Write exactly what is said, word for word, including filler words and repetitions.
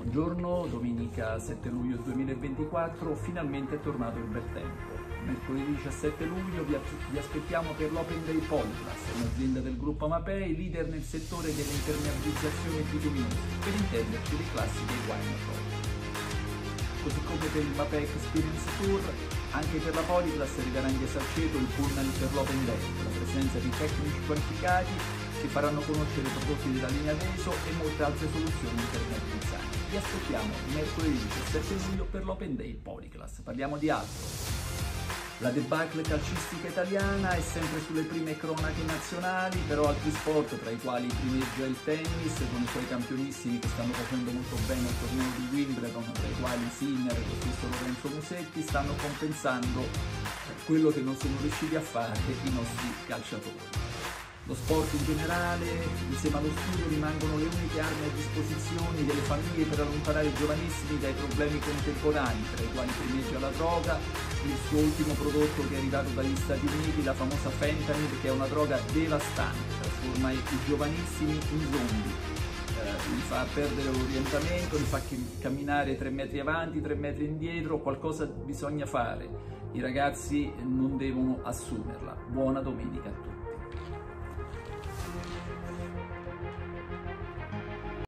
Buongiorno, domenica sette luglio duemilaventiquattro, finalmente è tornato il bel tempo. Mercoledì diciassette luglio vi, vi aspettiamo per l'Open Day Polyplus, un'azienda del gruppo Amapei, leader nel settore delle impermeabilizzazioni bituminose, per intenderci le classiche guaine pro. Così come per il Mapei Experience Tour, anche per la Polyplus arriverà in Salceto il pullman per l'Open Day, con la presenza di tecnici qualificati che faranno conoscere i prodotti della linea Veso e molte altre soluzioni impermeabilizzanti. Vi aspettiamo mercoledì diciassette luglio per l'Open Day Polyclass. Parliamo di altro. La debacle calcistica italiana è sempre sulle prime cronache nazionali, però altri sport, tra i quali primeggia il tennis, con i suoi campionissimi che stanno facendo molto bene al torneo di Wimbledon, tra i quali Sinner e lo stesso Lorenzo Musetti, stanno compensando quello che non sono riusciti a fare i nostri calciatori. Lo sport in generale, insieme allo studio, rimangono le uniche armi a disposizione delle famiglie per allontanare i giovanissimi dai problemi contemporanei, tra i quali primeggia la droga, il suo ultimo prodotto che è arrivato dagli Stati Uniti, la famosa fentanyl, che è una droga devastante, trasforma i giovanissimi in zombie, eh, li fa perdere l'orientamento, li fa camminare tre metri avanti, tre metri indietro, qualcosa bisogna fare, i ragazzi non devono assumerla. Buona domenica a tutti.